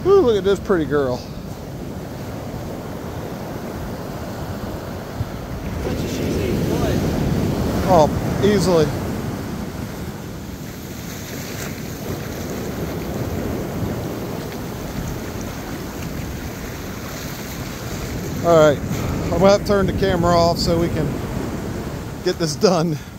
Ooh, look at this pretty girl. She's 8 foot. Oh, easily. All right, I'm gonna have to turn the camera off so we can get this done.